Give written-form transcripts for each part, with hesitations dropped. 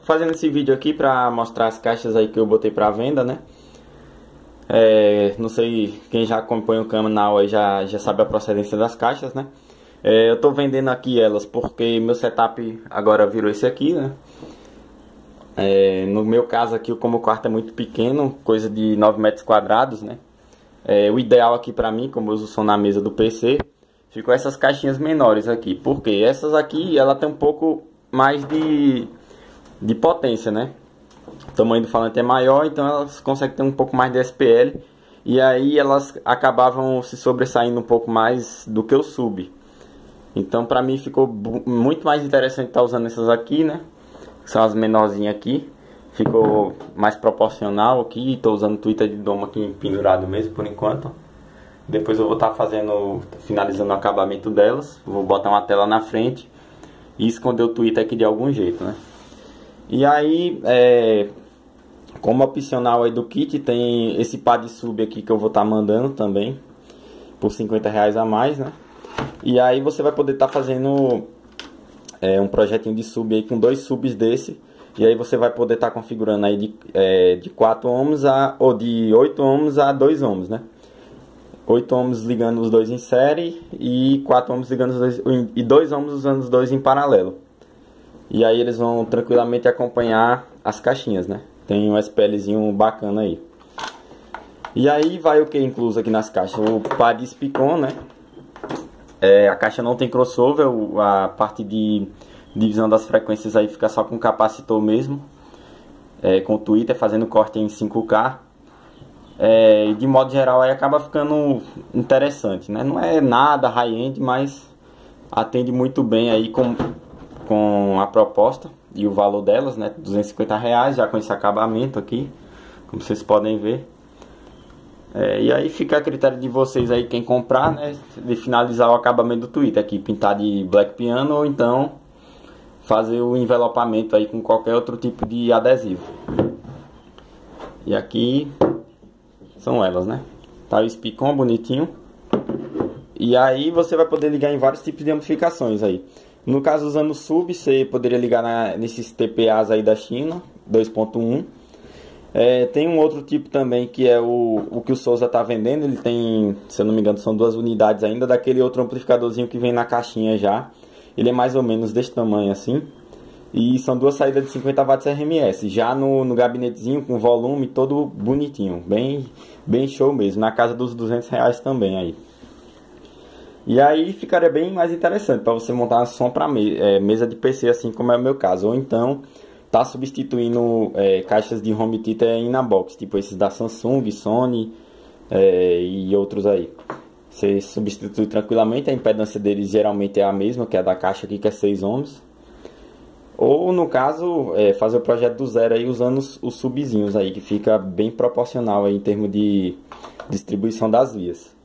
fazendo esse vídeo aqui para mostrar as caixas aí que eu botei para venda, né? Não sei, quem já acompanha o canal aí já sabe a procedência das caixas, né? Eu tô vendendo aqui elas porque meu setup agora virou esse aqui, né? No meu caso aqui, como o quarto é muito pequeno, coisa de 9 metros quadrados, né? O ideal aqui pra mim, como eu uso som na mesa do PC, ficou essas caixinhas menores aqui. Porque essas aqui, ela tem um pouco mais de potência, né? O tamanho do falante é maior, então elas conseguem ter um pouco mais de SPL. E aí elas acabavam se sobressaindo um pouco mais do que o sub. Então pra mim ficou muito mais interessante estar usando essas aqui, né? Que são as menorzinhas aqui. Ficou mais proporcional aqui. Estou usando Twitter de doma aqui pendurado mesmo por enquanto. Depois eu vou estar finalizando o acabamento delas. Vou botar uma tela na frente e esconder o Twitter aqui de algum jeito, né? E aí, como opcional aí do kit, tem esse pad sub aqui que eu vou estar mandando também por R$50 a mais, né? E aí você vai poder estar fazendo um projetinho de sub aí com 2 subs desse. E aí você vai poder estar configurando aí de 4 ohms ou de 8 ohms a 2 ohms, né? 8 ohms ligando os dois em série e 4 ohms ligando os dois, e 2 ohms usando os dois em paralelo. E aí eles vão tranquilamente acompanhar as caixinhas, né? Tem um SPLzinho bacana aí. E aí vai o que incluso aqui nas caixas? O pad Spicon, né? A caixa não tem crossover, a parte de divisão das frequências aí fica só com capacitor mesmo. Com o Twitter fazendo corte em 5K. De modo geral aí acaba ficando interessante, né? Não é nada high-end, mas atende muito bem aí com a proposta e o valor delas, né? R$250 já com esse acabamento aqui, como vocês podem ver. E aí fica a critério de vocês aí, quem comprar, né? De finalizar o acabamento do Twitter aqui, pintar de black piano ou então fazer o envelopamento aí com qualquer outro tipo de adesivo. E aqui são elas, né? Tá o Spicon bonitinho. E aí você vai poder ligar em vários tipos de amplificações aí. No caso, usando o sub, você poderia ligar nesses TPAs aí da China 2.1. Tem um outro tipo também que é o que o Souza está vendendo. Ele tem, se eu não me engano, são 2 unidades ainda daquele outro amplificadorzinho que vem na caixinha já. Ele é mais ou menos desse tamanho assim. E são 2 saídas de 50 watts RMS. Já no gabinetezinho com volume todo bonitinho. Bem show mesmo. Na casa dos R$200 também aí. E aí ficaria bem mais interessante para você montar som para mesa de PC, assim como é o meu caso. Ou então tá substituindo caixas de home theater in a box, tipo esses da Samsung, Sony e outros aí. Você substitui tranquilamente, a impedância deles geralmente é a mesma, que é a da caixa aqui, que é 6 ohms. Ou no caso, fazer o projeto do zero aí usando os subzinhos aí, que fica bem proporcional aí em termos de distribuição das vias.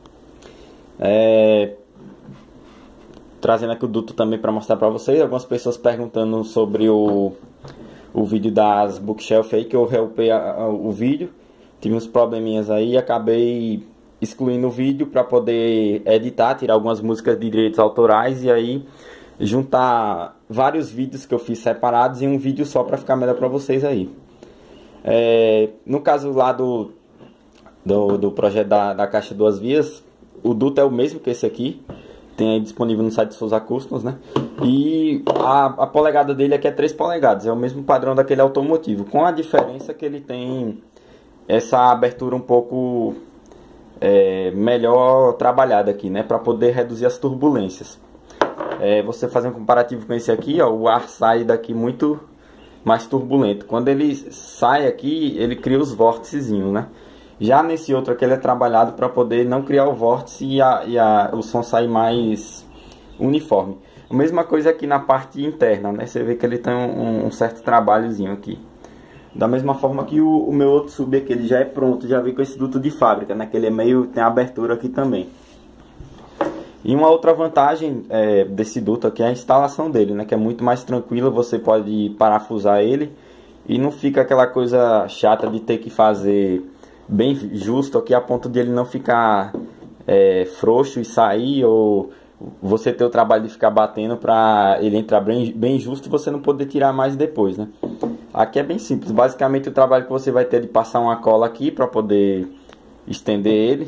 Trazendo aqui o duto também para mostrar para vocês. Algumas pessoas perguntando sobre o vídeo das bookshelf aí, que eu reupei o vídeo. Tive uns probleminhas aí e acabei excluindo o vídeo para poder editar, tirar algumas músicas de direitos autorais e aí juntar vários vídeos que eu fiz separados em um vídeo só para ficar melhor para vocês aí. No caso lá do projeto da caixa 2 vias, o duto é o mesmo que esse aqui. Tem aí disponível no site de Souza Customs, né? E a polegada dele aqui é 3 polegadas. É o mesmo padrão daquele automotivo. Com a diferença que ele tem essa abertura um pouco melhor trabalhada aqui, né? Para poder reduzir as turbulências. Você fazer um comparativo com esse aqui, ó, o ar sai daqui muito mais turbulento. Quando ele sai aqui, ele cria os vórticezinhos, né? Já nesse outro aqui ele é trabalhado para poder não criar o vórtice e o som sair mais uniforme. A mesma coisa aqui na parte interna, né? Você vê que ele tem um certo trabalhozinho aqui. Da mesma forma que o meu outro sub aqui, ele já é pronto, já veio com esse duto de fábrica, né? Que ele tem abertura aqui também. E uma outra vantagem desse duto aqui é a instalação dele, né? Que é muito mais tranquila, você pode parafusar ele e não fica aquela coisa chata de ter que fazer bem justo aqui a ponto de ele não ficar frouxo e sair, ou você ter o trabalho de ficar batendo para ele entrar bem justo e você não poder tirar mais depois, né? Aqui é bem simples, basicamente o trabalho que você vai ter de passar uma cola aqui para poder estender ele.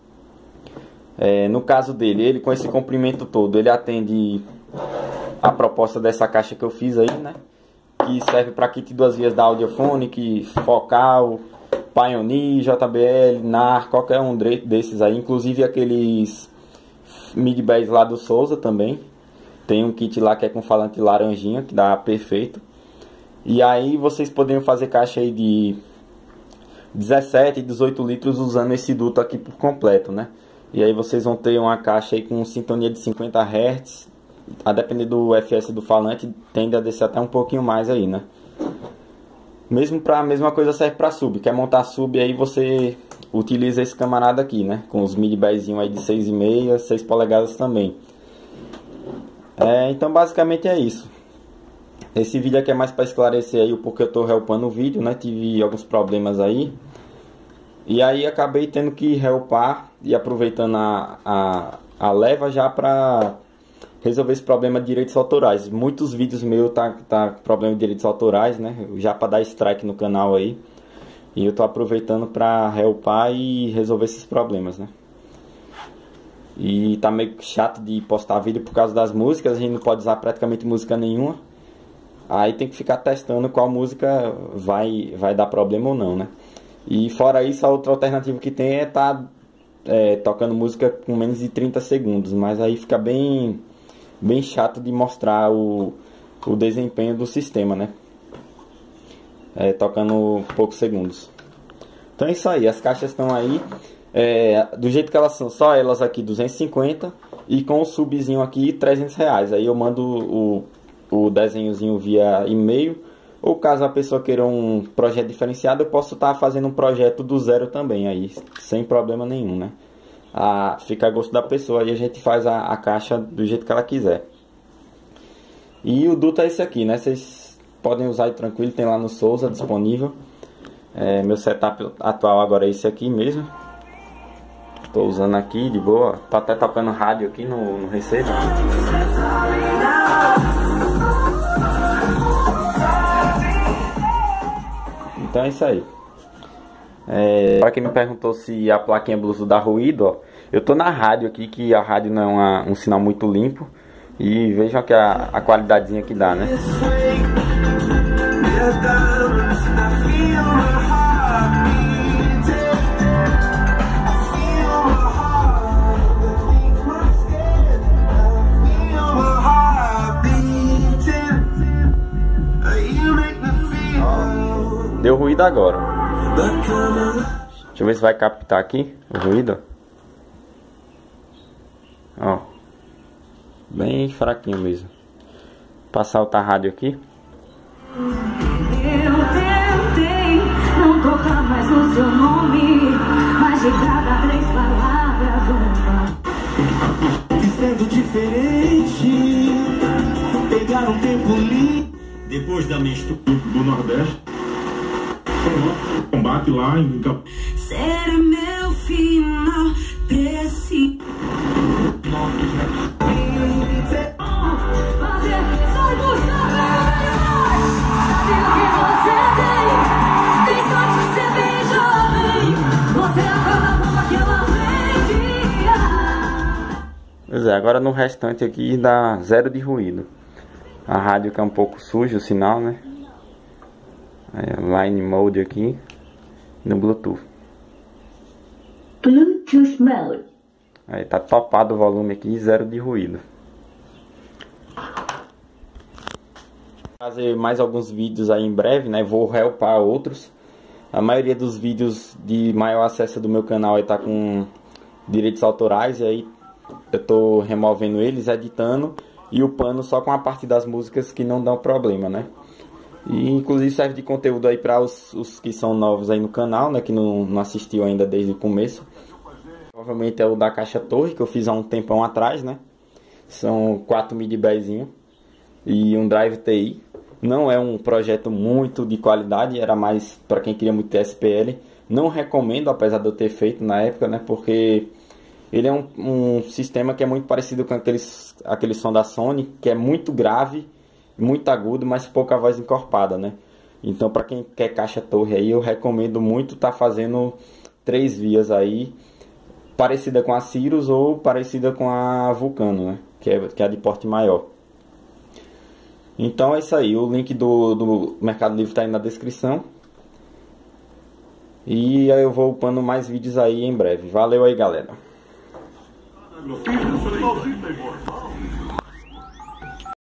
No caso dele, ele com esse comprimento todo, ele atende a proposta dessa caixa que eu fiz aí, né? Que serve para kit 2 vias da Audiofonic, Focal, Pioneer, JBL, NAR, qualquer um desses aí, inclusive aqueles mid bass lá do Souza também. Tem um kit lá que é com falante laranjinha, que dá perfeito. E aí vocês poderiam fazer caixa aí de 17 e 18 litros usando esse duto aqui por completo, né? E aí vocês vão ter uma caixa aí com sintonia de 50 Hz. A depender do FS do falante, tende a descer até um pouquinho mais aí, né? A mesma coisa serve para sub. Quer montar sub aí, você utiliza esse camarada aqui, né? Com os mid bassinho aí de 6,5, 6 polegadas também. Então basicamente é isso. Esse vídeo aqui é mais para esclarecer aí o porquê eu tô reupando o vídeo, né? Tive alguns problemas aí. E aí acabei tendo que reupar e aproveitando a leva já para resolver esse problema de direitos autorais. Muitos vídeos meus tá com problema de direitos autorais, né? Já para dar strike no canal aí. E eu tô aproveitando para reupar e resolver esses problemas, né? E tá meio chato de postar vídeo por causa das músicas, a gente não pode usar praticamente música nenhuma. Aí tem que ficar testando qual música vai dar problema ou não, né? E fora isso, a outra alternativa que tem é estar tocando música com menos de 30 segundos. Mas aí fica bem chato de mostrar o desempenho do sistema, né? Tocando poucos segundos. Então é isso aí, as caixas estão aí. Do jeito que elas são, só elas aqui 250 e com o subzinho aqui 300 reais. Aí eu mando o desenhozinho via e-mail, ou caso a pessoa queira um projeto diferenciado, eu posso estar fazendo um projeto do zero também aí, sem problema nenhum, né? Fica a gosto da pessoa e a gente faz a caixa do jeito que ela quiser. E o duto é esse aqui, né? Vocês podem usar aí tranquilo, tem lá no Souza disponível. Meu setup atual agora é esse aqui mesmo. Tô usando aqui de boa, tá até tocando rádio aqui no receiver. Então é isso aí. Para quem me perguntou se a plaquinha Bluetooth dá ruído, ó, eu tô na rádio aqui, que a rádio não é um sinal muito limpo. E vejam aqui a qualidadezinha que dá, né? Deu ruído agora. Deixa eu ver se vai captar aqui o ruído. Ó, bem fraquinho mesmo. Passar outra rádio aqui. Eu tentei não tocar mais no seu nome, mas de cada 3 palavras uma. Sendo diferente, pegar um tempo livre. Depois da mistura do Nordeste, combate lá em Ser meu final desse. Fazer só buscar sabe o que você tem sorte de ser bem jovem. Você acaba com aquela alegria. Pois é, agora no restante aqui dá zero de ruído. A rádio que é um pouco sujo o sinal, né? Line mode aqui no Bluetooth. Bluetooth mode. Aí tá topado o volume aqui, zero de ruído. Vou fazer mais alguns vídeos aí em breve, né? Vou reupar outros. A maioria dos vídeos de maior acesso do meu canal aí tá com direitos autorais, e aí eu tô removendo eles, editando e upando só com a parte das músicas que não dão problema, né? E inclusive serve de conteúdo aí para os que são novos aí no canal, né? Que não assistiu ainda desde o começo. Provavelmente é o da caixa torre, que eu fiz há um tempão atrás, né? São 4 midi bassinho e um drive TI. Não é um projeto muito de qualidade, era mais para quem queria muito SPL. Não recomendo, apesar de eu ter feito na época, né? Porque ele é um sistema que é muito parecido com aquele som da Sony, que é muito grave, muito agudo, mas pouca voz encorpada, né? Então para quem quer caixa torre aí, eu recomendo muito tá fazendo 3 vias aí, parecida com a Cirrus ou parecida com a Vulcano, né? Que é a de porte maior. Então é isso aí, o link do Mercado Livre tá aí na descrição. E aí eu vou upando mais vídeos aí em breve. Valeu aí, galera. Meu filho, você tá ausente,